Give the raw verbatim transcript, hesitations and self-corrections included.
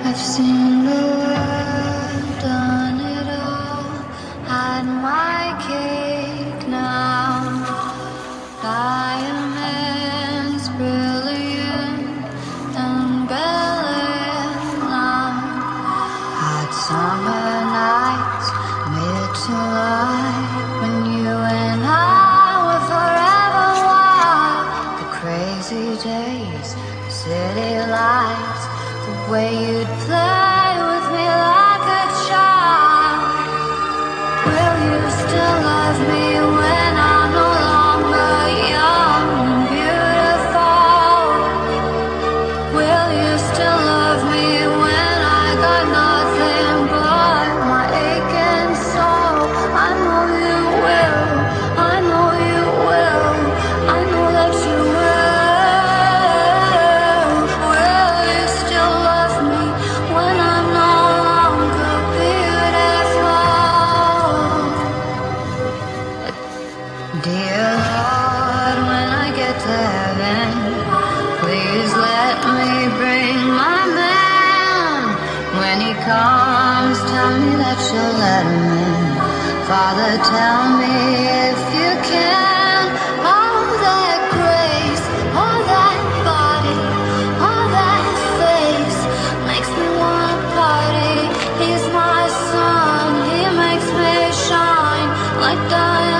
I've seen the world, done it all, had my cake now. Diamonds brilliant and brilliant. Hot summer nights, mid-July, when you and I were forever wild. The crazy days, city lights, the way you'd play with me like a child. Will you still love me when I'm no longer young and beautiful? Will you still love me when I got nothing but my aching soul? I know you will, I know you will, I know that you will. Will you still love me when I'm no longer beautiful? Dear Lord, when I get to heaven, please let me bring my man. When he comes, tell me that you'll let him in. Father, tell me if you can. All that grace, all that body, all that face makes me wanna party. He's my sun, he makes me shine like diamonds.